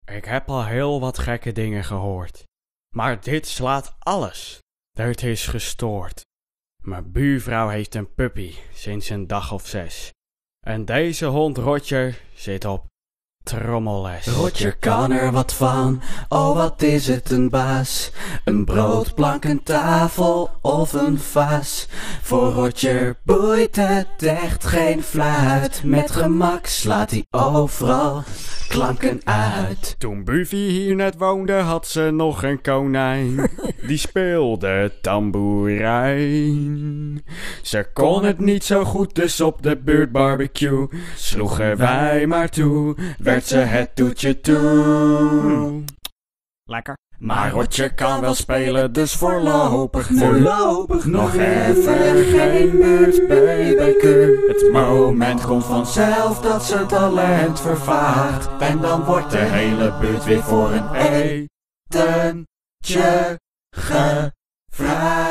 Ik heb al heel wat gekke dingen gehoord. Maar dit slaat alles. Het is gestoord. Mijn buurvrouw heeft een puppy sinds een dag of 6. En deze hond Roger zit op trommelles. Roger kan er wat van, oh wat is het een baas. Een broodplank, een tafel of een vaas. Voor Roger boeit het echt geen fluit. Met gemak slaat hij overal klanken uit. Toen Buffy hier net woonde had ze nog een konijn. Die speelde tamboerijn. Ze kon het niet zo goed, dus op de buurtbarbecue sloegen wij maar toe, werd ze het toetje toe. Lekker. Maar Roger kan wel spelen, dus voorlopig nog even geen buurt-BBQ. Het moment komt vanzelf dat ze talent vervaagt. En dan wordt de hele buurt weer voor een etentje gevraagd.